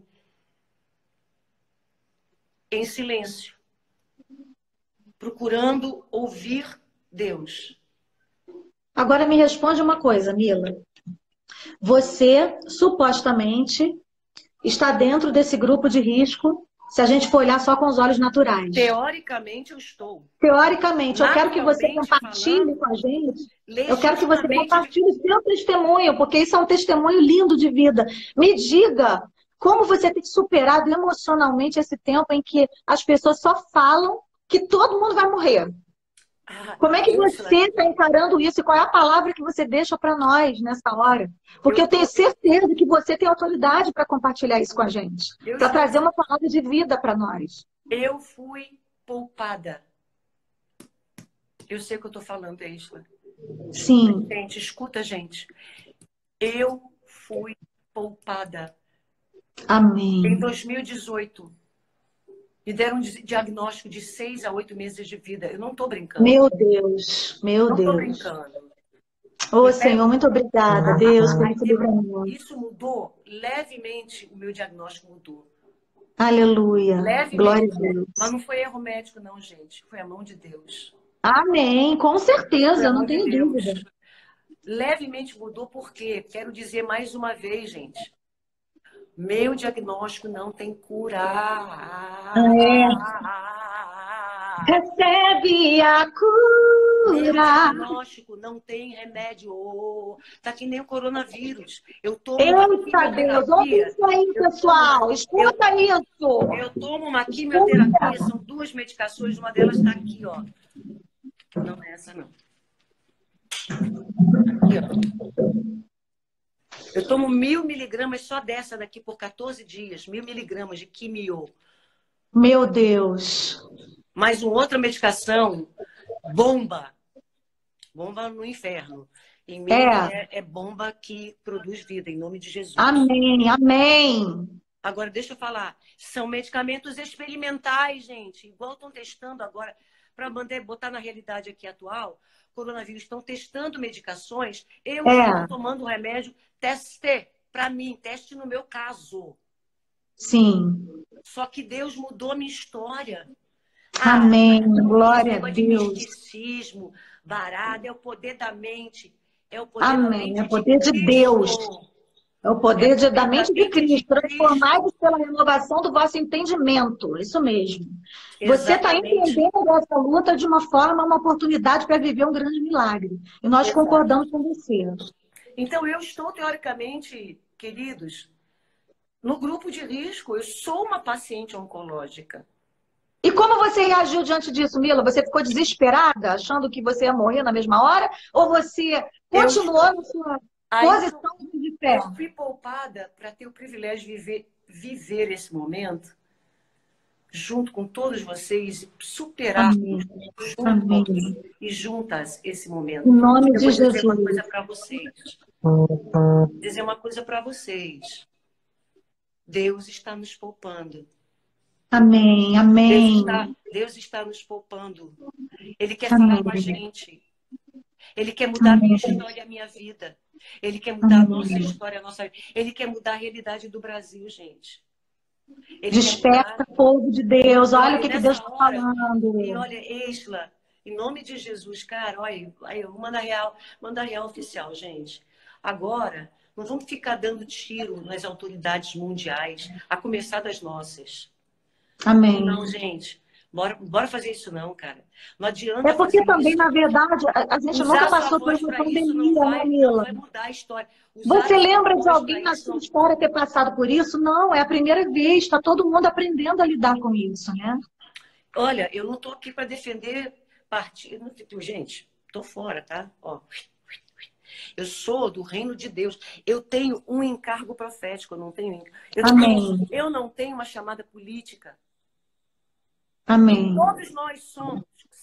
em silêncio, procurando ouvir Deus. Agora me responde uma coisa, Mila. Você, supostamente, está dentro desse grupo de risco, se a gente for olhar só com os olhos naturais. Teoricamente, eu estou. Teoricamente, eu quero que você Naturalmente compartilhe falando, com a gente. Eu quero que você legitimamente, compartilhe o seu testemunho, porque isso é um testemunho lindo de vida. Me diga como você tem superado emocionalmente esse tempo em que as pessoas só falam que todo mundo vai morrer. Como é que você está encarando isso e qual é a palavra que você deixa para nós nessa hora? Porque eu tenho certeza que você tem autoridade para compartilhar isso com a gente, para trazer uma palavra de vida para nós. Eu fui poupada. Eu sei o que eu estou falando, Isla. Sim. Gente, escuta, gente. Eu fui poupada. Amém. Em 2018, me deram um diagnóstico de 6 a 8 meses de vida. Eu não estou brincando. Meu Deus, meu não Deus. Não estou brincando. Ô, Senhor, muito obrigada, Deus, por esse livramento. Isso mudou levemente, o meu diagnóstico mudou. Aleluia. Levemente. Glória a Deus. Mas não foi erro médico, não, gente. Foi a mão de Deus. Amém, com certeza, eu não tenho dúvida. Levemente mudou porque, quero dizer mais uma vez, gente, meu diagnóstico não tem cura. Recebe a cura. Meu diagnóstico não tem remédio. Tá que nem o coronavírus. Eu tomo Eita Deus, ouve isso aí, pessoal. Escuta isso. Eu tomo uma quimioterapia, são 2 medicações, uma delas está aqui, ó. Não é essa, não. Aqui, ó. Eu tomo 1000 miligramas só dessa daqui por 14 dias. 1000 miligramas de quimio. Meu Deus. Mais uma outra medicação, bomba. Bomba no inferno. Em mim é bomba que produz vida, em nome de Jesus. Amém, amém. Agora, deixa eu falar. São medicamentos experimentais, gente. Igual estão testando agora, para botar na realidade aqui atual, coronavírus estão testando medicações. Eu estou tomando o remédio, teste para mim, teste no meu caso. Sim. Só que Deus mudou a minha história. Amém, glória a Deus. De misticismo, barado, é o poder da mente. É o poder da mente. É o poder de Deus. É o poder da mente de Cristo, transformados pela renovação do vosso entendimento. Isso mesmo. Exatamente. Você está entendendo essa luta de uma forma, uma oportunidade para viver um grande milagre. E nós concordamos com você. Então, eu estou, teoricamente, queridos, no grupo de risco. Eu sou uma paciente oncológica. E como você reagiu diante disso, Mila? Você ficou desesperada, achando que você ia morrer na mesma hora? Ou você continuou na sua posição de fé? Eu fui poupada para ter o privilégio de viver esse momento junto com todos vocês e superar e juntas esse momento. Em nome de Jesus. Eu vou dizer uma coisa para vocês. Dizer uma coisa para vocês. Deus está nos poupando. Amém, amém. Deus está nos poupando. Ele quer falar com a gente. Ele quer mudar a minha história, a minha vida. Ele quer mudar a nossa história, a nossa vida. Ele quer mudar a realidade do Brasil, gente. Ele desperta o povo de Deus. Olha o que Deus está falando. E olha, Isla, em nome de Jesus, cara, olha, manda real oficial, gente. Agora, não vamos ficar dando tiro nas autoridades mundiais, a começar das nossas. Amém. Não, gente. Bora fazer isso não, cara. Não adianta. É porque também, na verdade, a gente nunca passou por uma pandemia, né, Mila? Não vai mudar a história. Você lembra de alguém na sua história ter passado por isso? Não, é a primeira vez. Está todo mundo aprendendo a lidar com isso, né? Olha, eu não estou aqui para defender partido. Gente, estou fora, tá? Ó. Eu sou do reino de Deus. Eu tenho um encargo profético, eu não tenho. Eu não tenho uma chamada política. Amém. Todos nós somos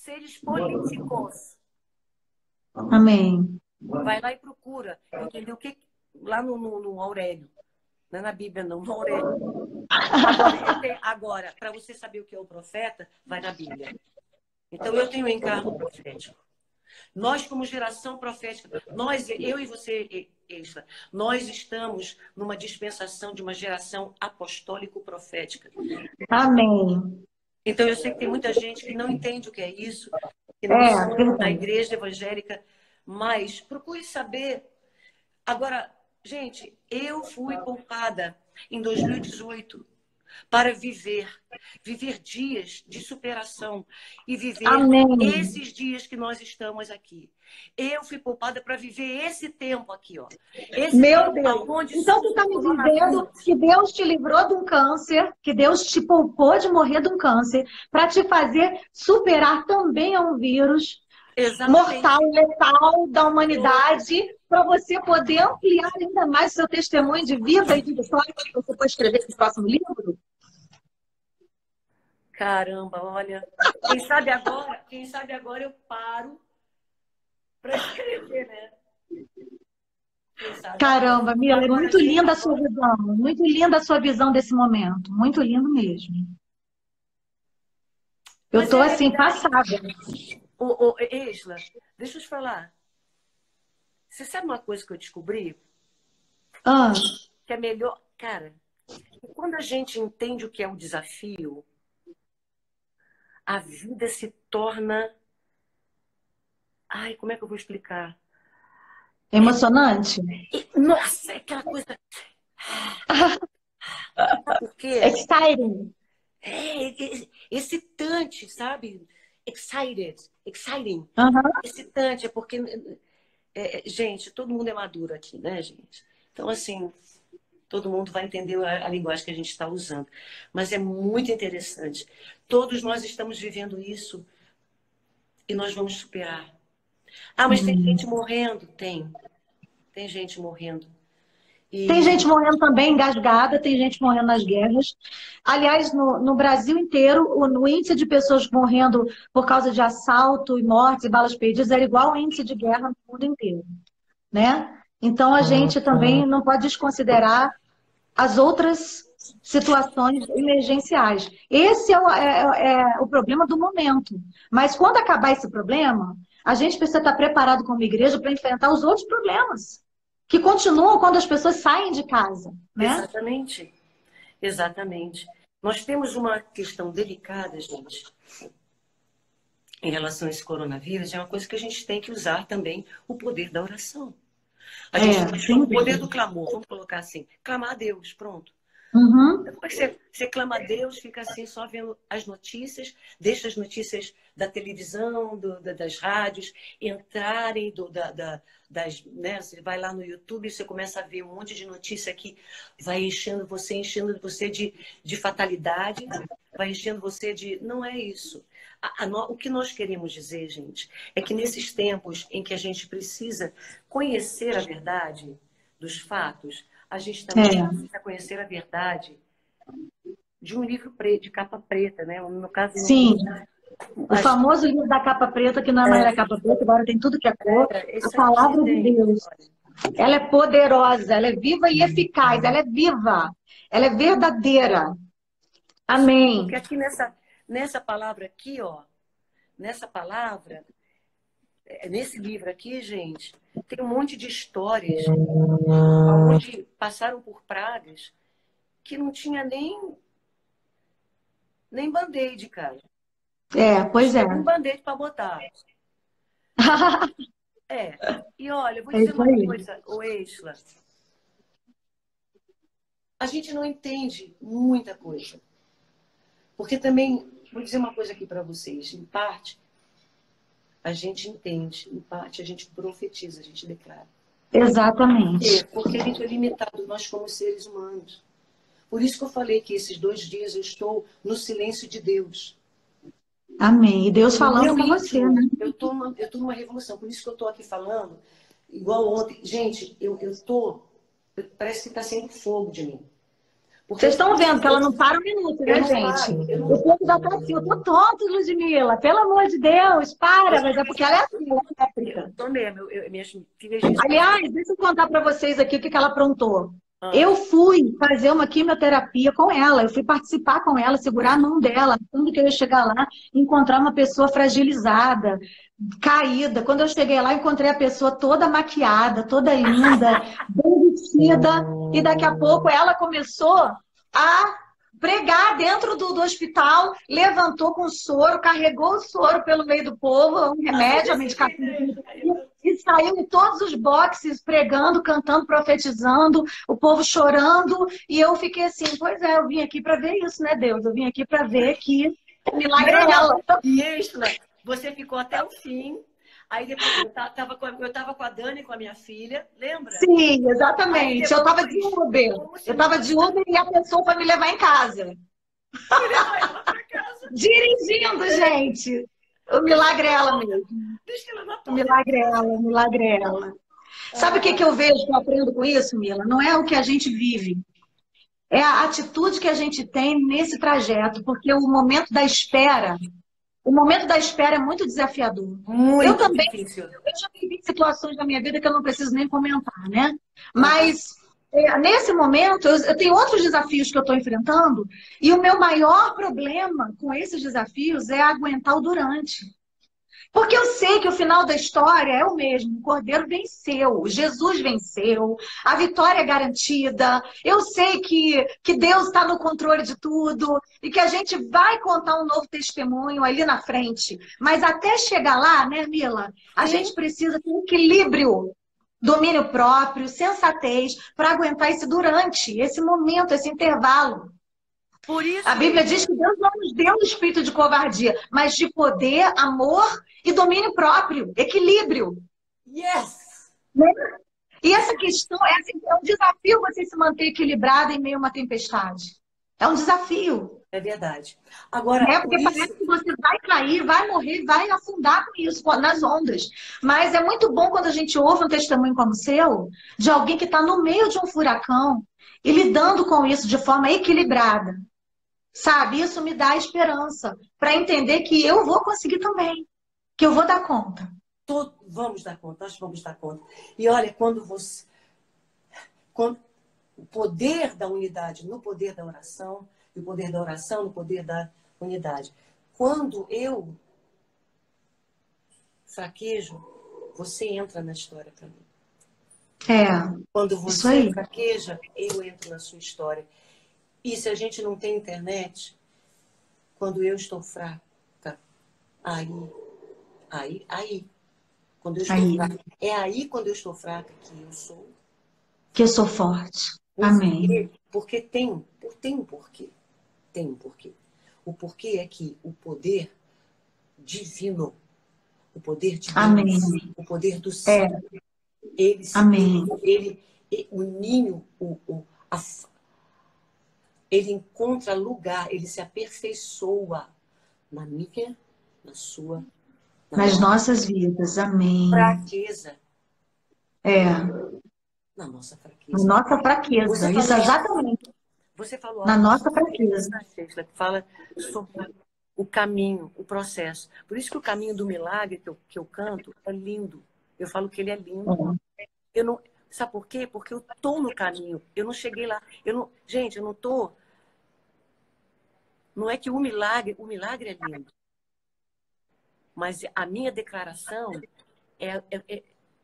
seres políticos. Amém. Vai lá e procura, entendeu? O que lá no Aurélio, não é na Bíblia não, no Aurélio. Agora, para você saber o que é o profeta, vai na Bíblia. Então eu tenho um encargo profético. Nós, como geração profética, eu e você, Isla, nós estamos numa dispensação de uma geração apostólico-profética. Amém. Então, eu sei que tem muita gente que não entende o que é isso, que não são da igreja evangélica, mas procure saber. Agora, gente, eu fui poupada em 2018 para viver dias de superação e viver Amém. esses dias que nós estamos aqui. Eu fui poupada para viver esse tempo aqui, ó. Meu Deus. Então tu está me dizendo que Deus te livrou de um câncer, que Deus te poupou de morrer de um câncer, para te fazer superar também a um vírus mortal, letal da humanidade, para você poder ampliar ainda mais o seu testemunho de vida e de vitória que você pode escrever no próximo livro? Caramba, olha, quem sabe agora eu paro para escrever, né? Caramba, Mila, é muito linda a sua visão, muito linda a sua visão desse momento, muito lindo mesmo. Eu estou assim, passada. Isla, deixa eu te falar. Você sabe uma coisa que eu descobri? Que é melhor. Cara, quando a gente entende o que é um desafio, a vida se torna. Ai, como é que eu vou explicar? Emocionante? Nossa, é aquela coisa. Por quê? Exciting. Excitante, sabe? Exciting. Uhum. Excitante, é porque. Gente, todo mundo é maduro aqui, né, gente? Então, assim, todo mundo vai entender a linguagem que a gente está usando. Mas é muito interessante. Todos nós estamos vivendo isso e nós vamos superar. Ah, mas tem gente morrendo? Tem. Tem gente morrendo. Tem gente morrendo também engasgada, tem gente morrendo nas guerras. Aliás, no Brasil inteiro, o índice de pessoas morrendo por causa de assalto e mortes e balas perdidas era igual ao índice de guerra no mundo inteiro, né? Então, a gente também não pode desconsiderar as outras situações emergenciais. Esse é o problema do momento. Mas quando acabar esse problema, a gente precisa estar preparado como igreja para enfrentar os outros problemas que continuam quando as pessoas saem de casa, né? Exatamente. Exatamente. Nós temos uma questão delicada, gente, em relação a esse coronavírus. É uma coisa que a gente tem que usar também o poder da oração. A gente tem o poder do clamor, vamos colocar assim, clamar a Deus, pronto. Uhum. Depois você clama a Deus, fica assim só vendo as notícias, deixa as notícias da televisão, das rádios entrarem, né? Você vai lá no YouTube e você começa a ver um monte de notícia que vai enchendo você de fatalidade, vai enchendo você de... Não é isso. O que nós queremos dizer, gente, é que nesses tempos em que a gente precisa conhecer a verdade dos fatos, a gente também precisa conhecer a verdade de um livro preto, de capa preta, né? No caso, sim. O famoso livro da capa preta, que não é mais a capa preta, agora tem tudo que é cor. A palavra de Deus. Ela é poderosa, ela é viva e eficaz, ela é viva, ela é verdadeira. Amém. Porque aqui nessa palavra aqui, ó, nesse livro aqui, gente, tem um monte de histórias onde passaram por pragas que não tinha nem band-aid, cara. Pois é. Um band-aid para botar. E olha, eu vou dizer uma coisa, Isla. A gente não entende muita coisa. Porque também, vou dizer uma coisa aqui para vocês, em parte, a gente entende, em parte, a gente profetiza, a gente declara. Exatamente. Porque a gente é limitado, nós como seres humanos. Por isso que eu falei que esses 2 dias eu estou no silêncio de Deus. Amém. E Deus falando com você, né? Eu tô numa revolução. Por isso que eu estou aqui falando, igual ontem. Gente, parece que está saindo fogo de mim. Porque Vocês estão vendo que ela não para um minuto, né, eu não gente? paro, eu O não... povo já tá assim, eu tô tonto, Ludmila, pelo amor de Deus, para, mas é porque ela é assim, ela é Eu épica. tô mesmo, minhas filhas dizem Aliás, deixa eu contar para vocês aqui o que que ela aprontou. ah, Eu fui fazer uma quimioterapia com ela, eu fui participar com ela, segurar a mão dela, achando que eu ia chegar lá e encontrar uma pessoa fragilizada, caída. Quando eu cheguei lá, encontrei a pessoa toda maquiada, toda linda, bem vestida, e daqui a pouco ela começou a pregar dentro do hospital, levantou com soro, carregou o soro pelo meio do povo, um remédio, a medicação que ele tinha, e saiu em todos os boxes, pregando, cantando, profetizando, o povo chorando, e eu fiquei assim, pois é, eu vim aqui para ver isso, né, Deus? Eu vim aqui para ver que o milagre é não. ela. E Isla, você ficou até o fim. Aí depois eu tava com a Dani, com a minha filha, lembra? Sim, Aí exatamente. Eu estava de depois, Uber. como se Eu estava nada de Uber e a pessoa foi me levar em casa. foi levar ela para casa. Dirigindo, gente. O Deixa milagre é ela na ela porta, mesmo. deixa ela na O porta de milagre é ela, casa. o milagre é ela. Sabe o que que Ah, eu vejo, que eu aprendo com isso, Mila? Não é o que a gente vive, é a atitude que a gente tem nesse trajeto, porque o momento da espera é muito desafiador. Eu muito também, difícil. eu já vivi situações na minha vida que eu não preciso nem comentar, né? Aham. Mas nesse momento, eu tenho outros desafios que eu estou enfrentando, e o meu maior problema com esses desafios é aguentar o durante. Porque eu sei que o final da história é o mesmo. O Cordeiro venceu, Jesus venceu, a vitória é garantida. Eu sei que Deus está no controle de tudo e que a gente vai contar um novo testemunho ali na frente. Mas até chegar lá, né, Mila? A Sim, gente precisa ter um equilíbrio, domínio próprio, sensatez, para aguentar esse durante, esse momento, esse intervalo. por A isso, Bíblia diz Isla. que Deus não nos deu um espírito de covardia, mas de poder, amor e domínio próprio, equilíbrio. Yes! Né? E essa questão é um desafio você se manter equilibrado em meio a uma tempestade. É um desafio, É verdade. Agora, né? por Porque parece isso, que você vai cair, vai morrer, vai afundar com isso, nas ondas. Mas é muito bom quando a gente ouve um testemunho como o seu, de alguém que está no meio de um furacão e lidando com isso de forma equilibrada. Sabe? Isso me dá esperança para entender que eu vou conseguir também, que eu vou dar conta. vamos dar conta, nós vamos dar conta. E olha, quando o poder da unidade no poder da oração, e o poder da oração no poder da unidade. Quando eu fraquejo, você entra na história para mim. É, Quando isso você aí. fraqueja, eu entro na sua história. E se a gente não tem internet, quando eu estou fraca, aí, aí, quando eu estou Aí, fraca, é aí quando eu estou fraca que eu sou. que eu sou forte. Amém. Porque tem um porquê. Tem um porquê. O porquê é que o poder divino, o poder de Amém. Deus, o poder do É, céu, ele, amém. o ninho, ele encontra lugar, ele se aperfeiçoa na minha, na sua, na Nas nossa nossas vidas. Amém. fraqueza. É, Na nossa na fraqueza. nossa Você fraqueza. Isso falou algo, exatamente. você falou Na algo nossa muito fraqueza. interessante, Sheila, que fala sobre o caminho, o processo. Por isso que o caminho do milagre que eu canto é lindo. Eu falo que ele é lindo. Eu não, sabe por quê? Porque eu tô no caminho. Eu não cheguei lá. Gente, eu não tô. Não é que o milagre é lindo. Mas a minha declaração é, é,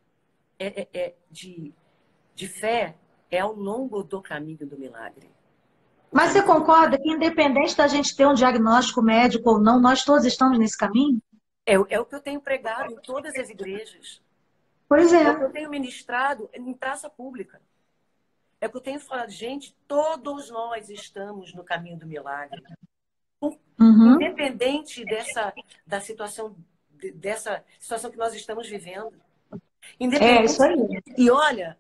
de fé é ao longo do caminho do milagre. O Mas você caminho do concorda que, independente da gente ter um diagnóstico médico ou não, nós todos estamos nesse caminho? é o que eu tenho pregado em todas as igrejas. Pois é. É o que eu tenho ministrado em praça pública. É o que eu tenho falado, gente, todos nós estamos no caminho do milagre. Uhum. Independente da situação, dessa situação que nós estamos vivendo. É, isso Independente. aí. E olha,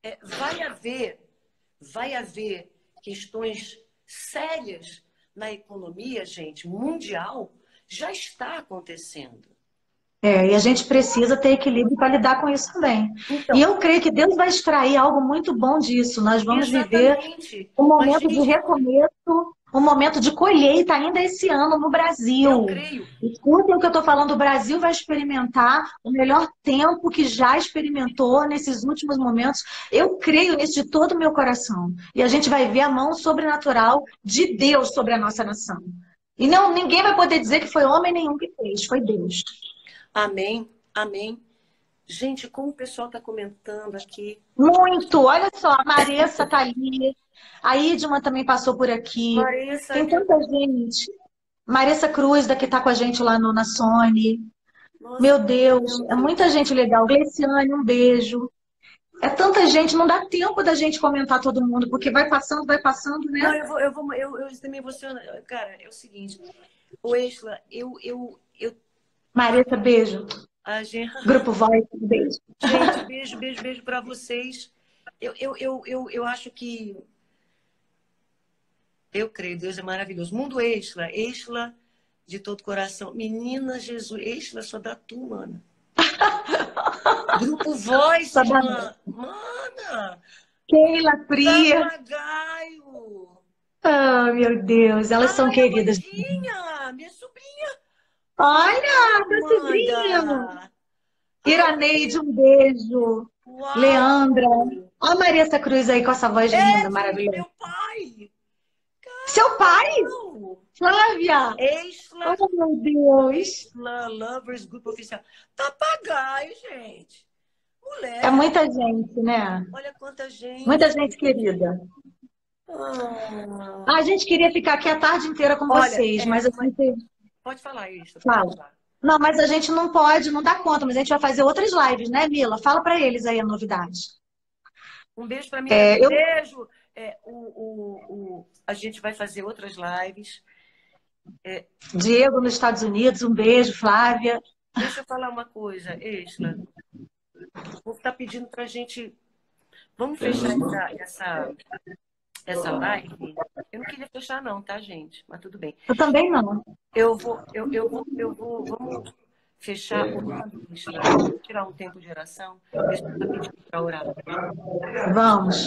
vai haver questões sérias na economia, gente, mundial, já está acontecendo. E a gente precisa ter equilíbrio para lidar com isso também. E Então, eu creio que Deus vai extrair algo muito bom disso. Nós vamos viver exatamente. um Mas, momento de gente, recomeço, um momento de colheita ainda esse ano no eu Brasil. creio. Escutem o que eu estou falando, o Brasil vai experimentar o melhor tempo que já experimentou nesses últimos momentos. Eu creio nisso de todo o meu coração. E a gente vai ver a mão sobrenatural de Deus sobre a nossa nação. E não, ninguém vai poder dizer que foi homem nenhum que fez, foi Deus. Amém, amém. Gente, como o pessoal está comentando aqui. Muito! Olha só, a Maressa tá ali, a Idma também passou por aqui. Marissa, Tem tanta gente. Maressa Cruz, da que tá com a gente lá no, na Sony. nossa, Meu que Deus, é lindo. muita gente legal. Gleiciane, um beijo. É tanta gente, não dá tempo da gente comentar todo mundo, porque vai passando, Não, né? eu também vou ser. Cara, é o seguinte, o Exla, Maressa, beijo. a gente, Grupo Voz, beijo. gente, beijo, beijo, beijo para vocês. Eu acho que eu creio, Deus é maravilhoso. Mundo Exla, Exla de todo coração. Menina Jesus, Exla só dá tu, mano. Grupo Voices, Sabana. mana, Keila, Priya. papagaio. Ah, meu Deus, elas são Ai, queridas. Amandinha, minha sobrinha. Olha, meu sobrinho. Amanda. Ai, Iraneide, um beijo. Leandra. uau. Olha a Marissa Cruz aí com essa voz linda, Ed, maravilhosa. meu pai. Seu pai, Uau. Flávia. Exla, Oh, meu Deus. Exla Lovers Group Oficial. Papagaio, gente. É Mulher, muita gente, né? olha quanta Muita gente. gente querida. Ah. A gente queria ficar aqui a tarde inteira com Olha, vocês, mas a gente pode falar isso, pode fala. falar. Não, mas a gente não pode, não dá conta, mas a gente vai fazer outras lives, né, Mila? Fala para eles aí a novidade. Um beijo para mim também. Eu, Beijo. A gente vai fazer outras lives. Diego nos Estados Unidos, um beijo, Flávia. Deixa eu falar uma coisa, Exla. Vou estar pedindo para a gente. Vamos fechar essa live? Eu não queria fechar, não, tá, gente? Mas tudo bem. Eu também não. Vamos fechar orando, Exla. Vamos tirar um tempo de oração. Deixa eu estar pedindo para orar. Vamos.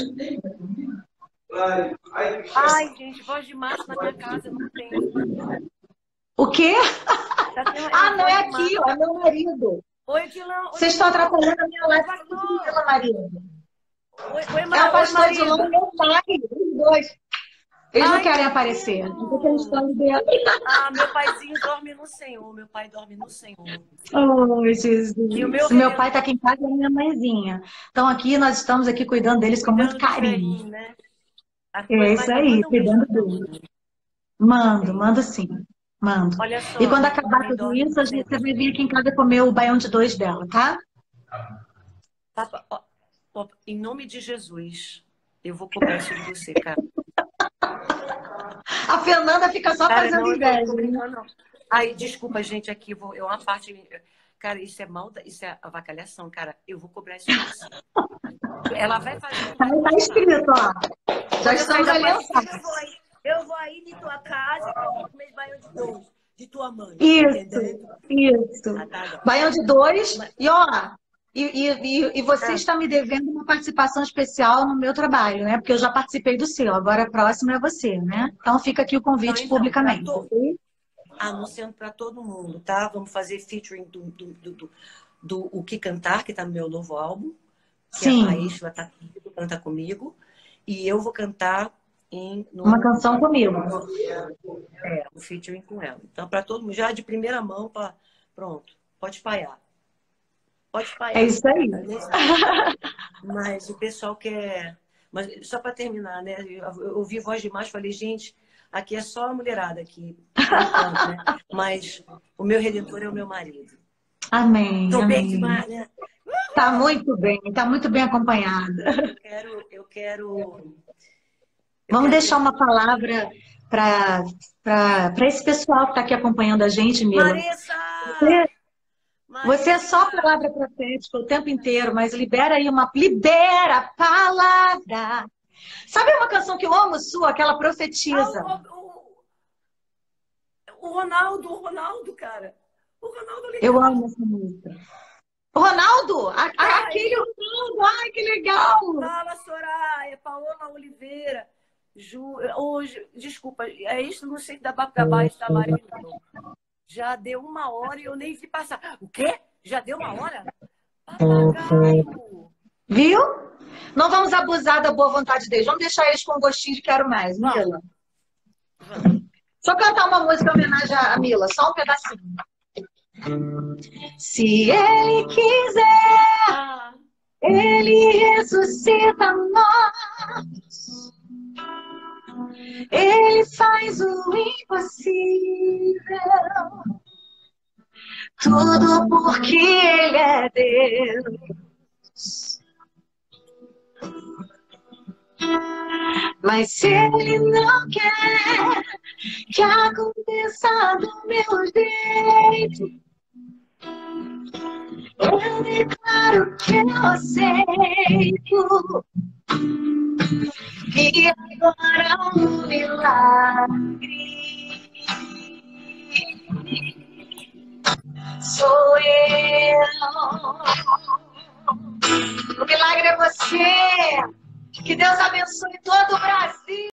Ai, gente, voz de macho na minha casa não tem. O quê? Tá tendo, Não é voz de aqui, macho. ó, é meu marido. Oi, Dilão. Vocês estão atrapalhando a minha live com pastor. meu marido. Oi, É o pastor Dilão marido. e meu pai, os dois. Eles não querem meu aparecer. Deus. Não tô acreditando dela. Meu paizinho dorme no Senhor. Meu pai dorme no Senhor. Oh, Jesus. E o Meu pai está aqui em casa e a minha mãezinha. Então aqui nós estamos aqui cuidando deles com muito cuidando do carinho. velhinho, né? É isso aí, Manda um beijo cuidando pra deles. mim. Mando sim. Mando. Olha só. E quando acabar mãe tudo dorme isso, no você Senhor. vai vir aqui em casa comer o baião de 2 dela, tá? Papa, em nome de Jesus, eu vou cobrar isso de você, cara. A Fernanda fica só Cara, fazendo não, eu inveja. tô brincando, não. Ai, desculpa, gente, aqui, é uma parte... Cara, isso é avacalhação, cara. Eu vou cobrar isso de você. Ela vai fazer... Tá escrito, ó. Já estamos aliançados. Eu vou aí de tua casa e eu vou comer banho de dois. De tua mãe. Isso. Tá. Baião de 2. E, ó... E você está me devendo uma participação especial no meu trabalho, né? Porque eu já participei do seu, agora a próxima é você, né? Então fica aqui o convite publicamente. Anunciando para todo mundo, tá? Vamos fazer featuring do O Que Cantar, que tá no meu novo álbum. Sim. A Isla canta comigo. E eu vou cantar uma canção comigo. Um featuring com ela. Então, para todo mundo, já de primeira mão, pronto, pode espalhar. Pode espalhar. É isso aí. Mas o pessoal quer... Mas só para terminar, né? Eu ouvi voz de macho e falei, gente, aqui é só a mulherada aqui. Né? Mas o meu redentor é o meu marido. Amém. Tô amém. bem demais, né? Tá muito bem acompanhada. Eu quero... Vamos deixar uma palavra para esse pessoal que está aqui acompanhando a gente, Mila. Marissa! Você é só palavra profética o tempo inteiro, mas libera aí libera a palavra. Sabe uma canção que eu amo sua, aquela profetiza? O Ronaldo, cara. O Ronaldo Eu ligou. amo essa música. O Ronaldo? Ai, Aquele Ronaldo, ai, que legal! fala, Soraya, Paola Oliveira. Hoje, desculpa, é isso, não sei da Bacabá está Marilão. Já deu 1 hora e eu nem vi passar. O quê? Já deu 1 hora? Papagaio! Viu? Não vamos abusar da boa vontade deles. Vamos deixar eles com um gostinho de quero mais. Mila. Vamos. Deixa eu cantar uma música em homenagem à Mila, só um pedacinho. Se ele quiser, ele ressuscita mortos. Ele faz o impossível. Tudo porque ele é Deus. Mas se ele não quer que aconteça do meu jeito, eu declaro que eu aceito. E agora um milagre sou eu. O milagre é você. Que Deus abençoe todo o Brasil.